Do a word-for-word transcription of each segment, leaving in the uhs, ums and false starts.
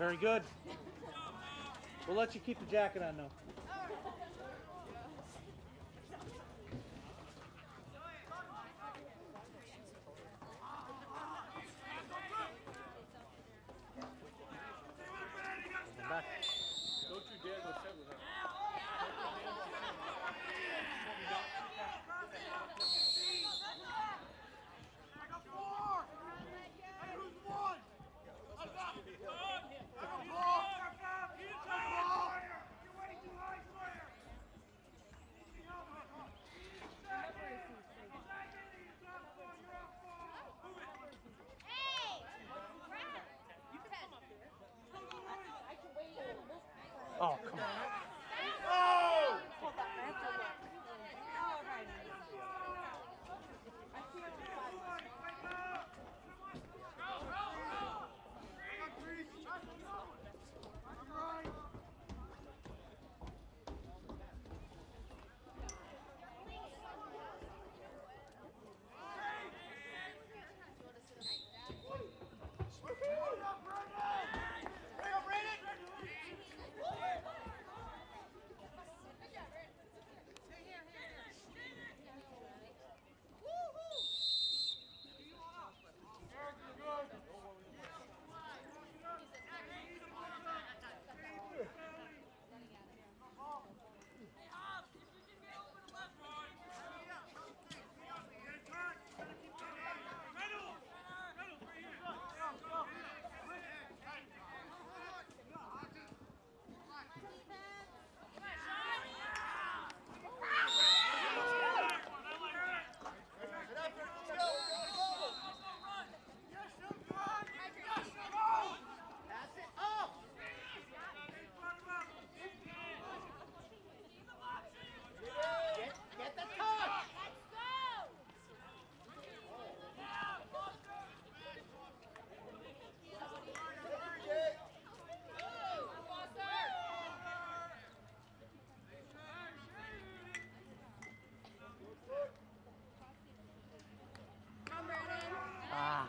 Very good. We'll let you keep the jacket on, though. Back. Don't you dare go sit with her. Oh, come on. Oh! Ah.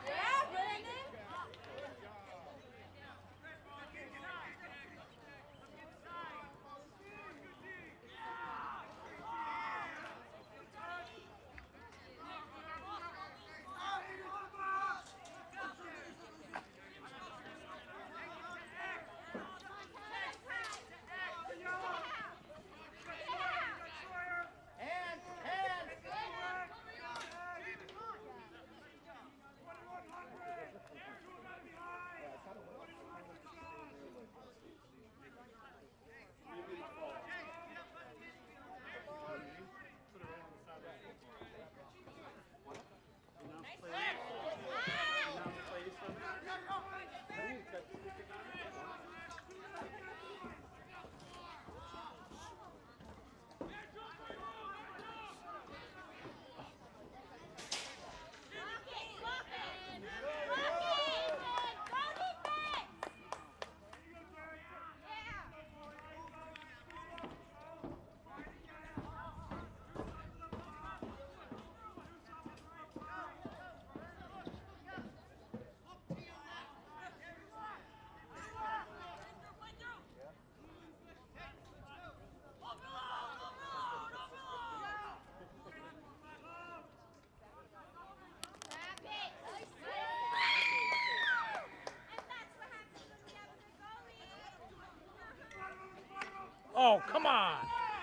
Oh, come on.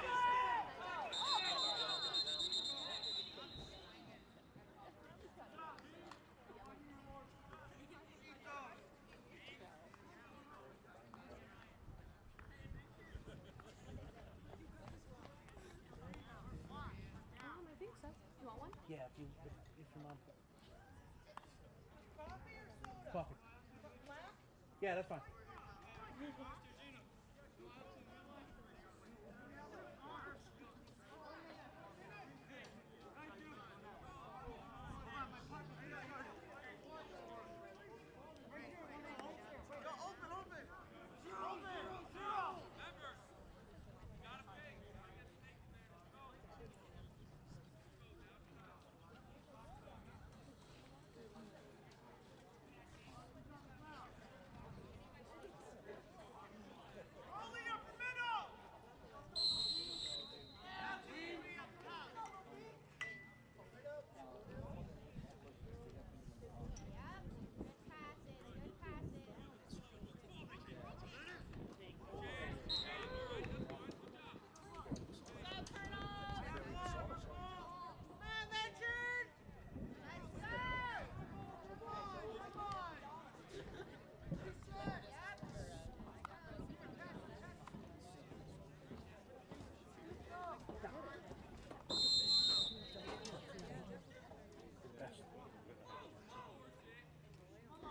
Um, I think so. You want one? Yeah, if you if, if your mom. Coffee. Yeah, that's fine.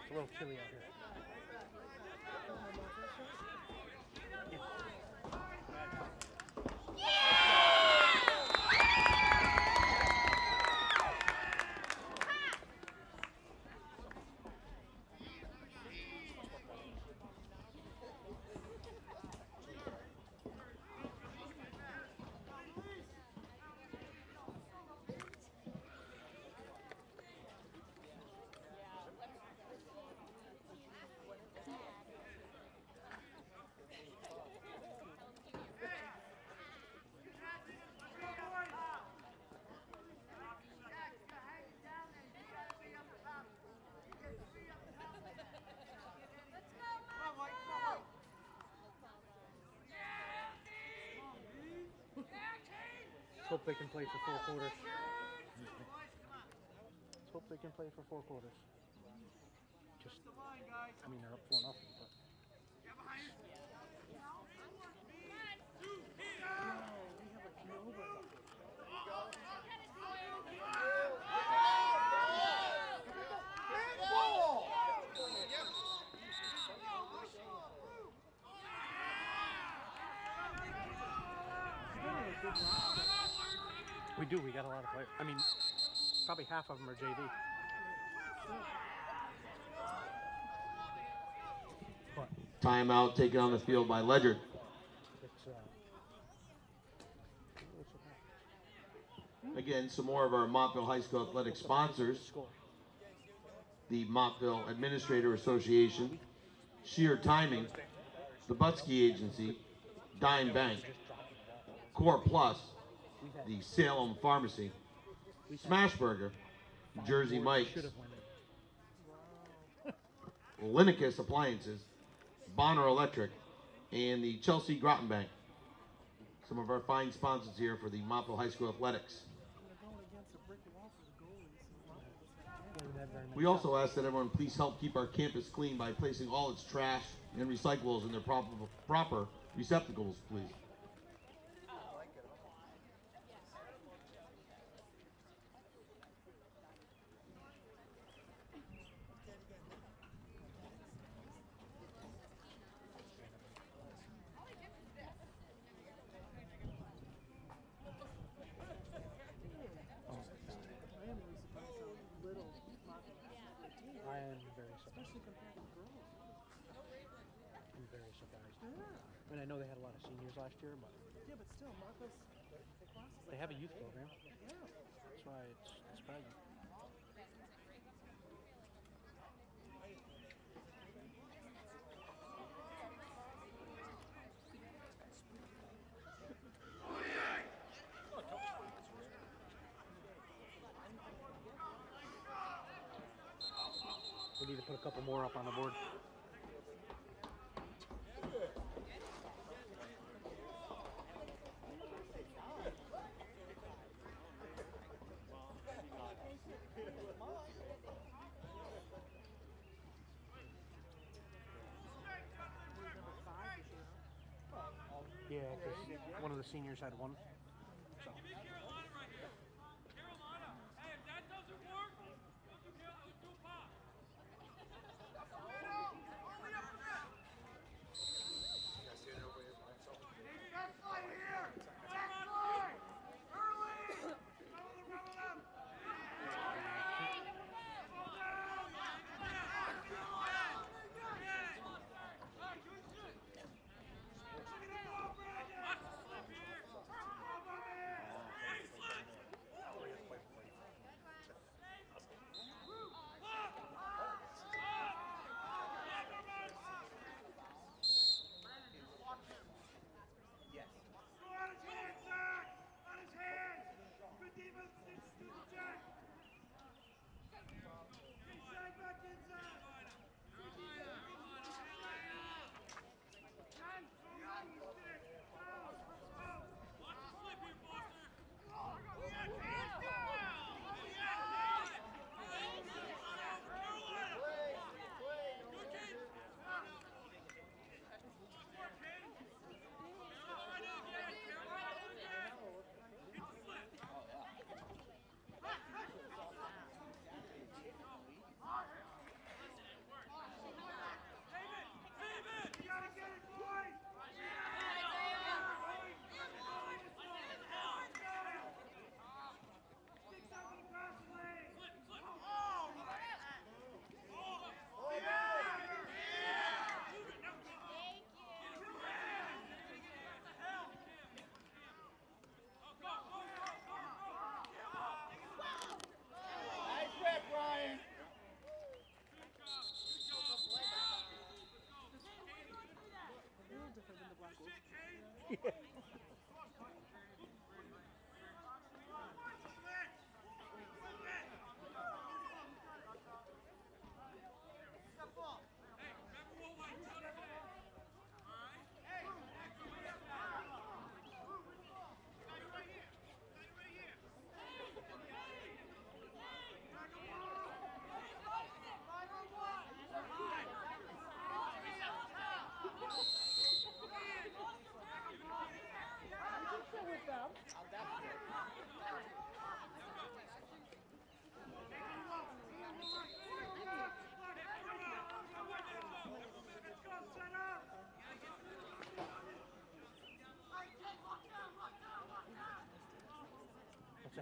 It's a little chilly out here. Let's hope they can play for four quarters. Let's hope they can play for four quarters. Just, I mean, they're up four nothing, but. We do, we got a lot of players. I mean, probably half of them are J V. But Timeout taken on the field by Ledger. it's, uh, Again, some more of our Montville High School athletic sponsors. score. The Montville Administrator Association, Sheer Timing, the Butsky Agency, Dime Bank, Core Plus, the Salem Pharmacy, Smashburger, Jersey Mike's, Should have won it. Linicus Appliances, Bonner Electric, and the Chelsea Groton Bank. Some of our fine sponsors here for the Montville High School Athletics. We also ask that everyone please help keep our campus clean by placing all its trash and recyclables in their proper, proper receptacles, please. I am very surprised. I'm very surprised. I mean, I know they had a lot of seniors last year, but Yeah, but still, Marcos, the class is they like, have a youth program. yeah. That's why it's, it's surprising. We need to put a couple more up on the board. Yeah, because one of the seniors had one. So.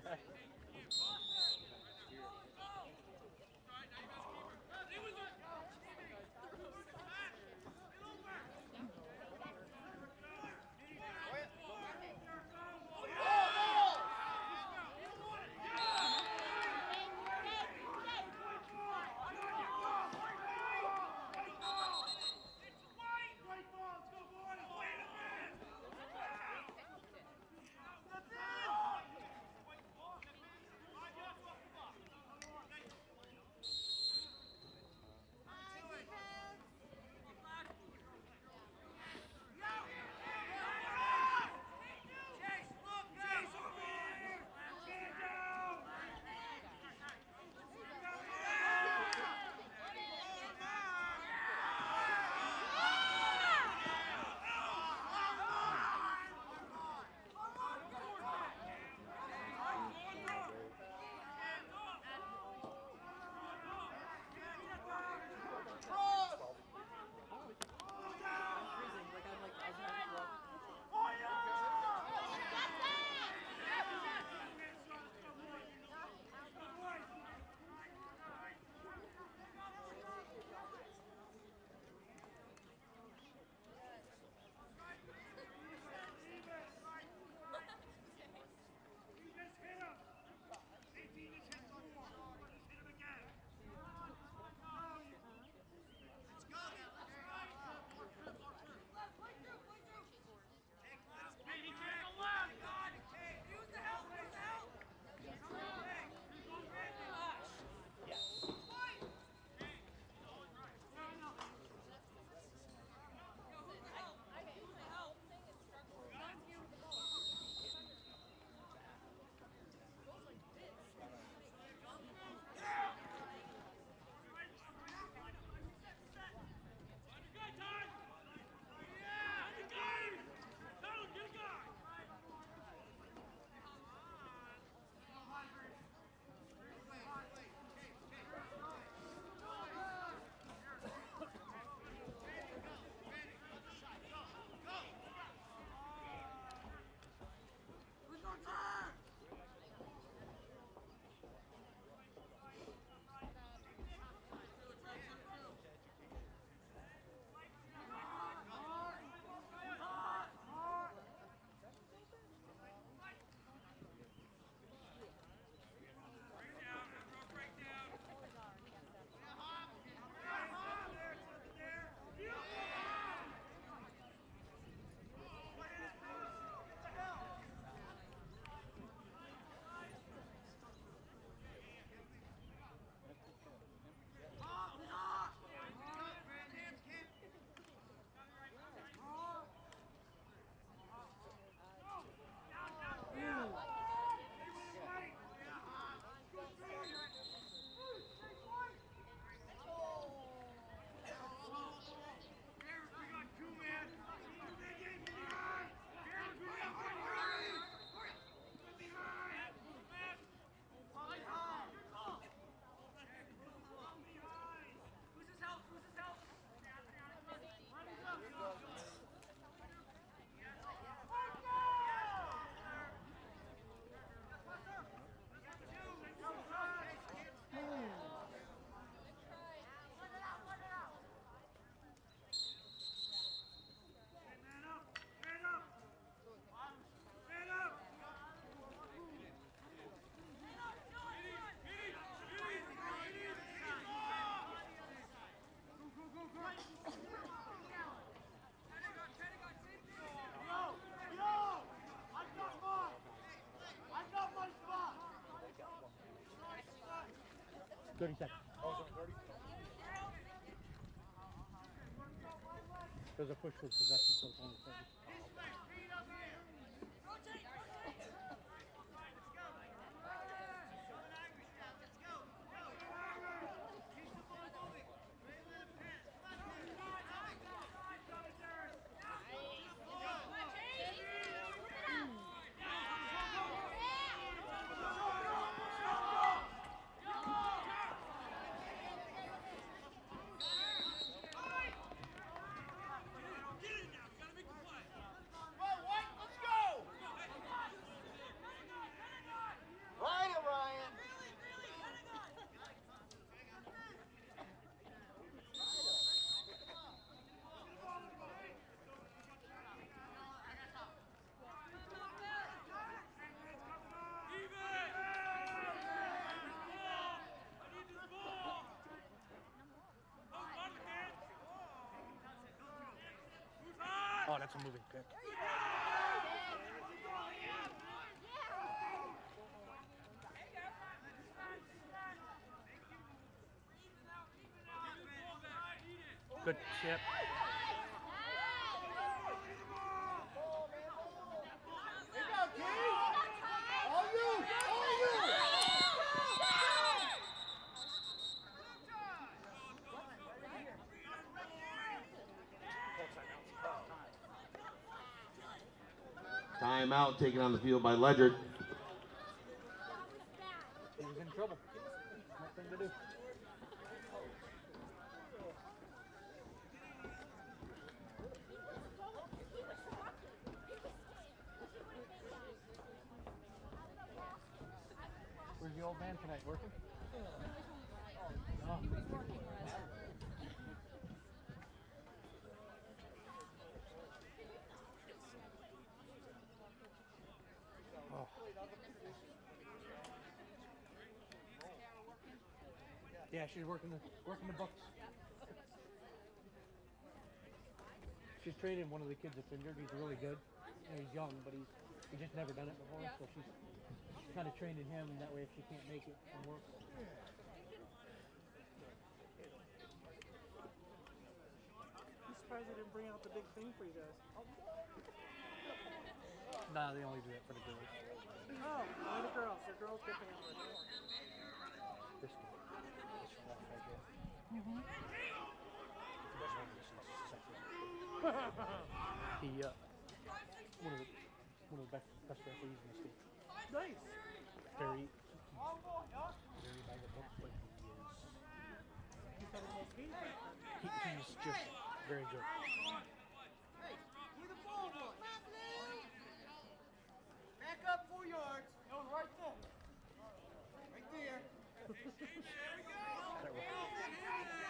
Freezing. Like I'm like I was having to walk. thirty seconds. There's a push for possession, so it's only thirty. Get it now. Gotta make a play. That's a moving pick. Good chip. Timeout taken on the field by Ledger. He was in trouble. Nothing to do. Where's the old man tonight? Working? Oh. Oh. Yeah, she's working the working the books. She's training one of the kids that's injured. He's really good. You know, he's young, but he's he just never done it before. So she's she's kind of training him that way if she can't make it from work. I'm surprised they didn't bring out the big thing for you guys. Nah, they only do that for the girls. Oh, only the girls. The girls get pampered. This kid, this flat right there. Mm-hmm. He uh, one of the one of the best best referees in the state. Nice. Very very by the book, but he is You thought it was me? he, he's just very good. Where the ball was? Back up four yards. It was right there. Right there. That was-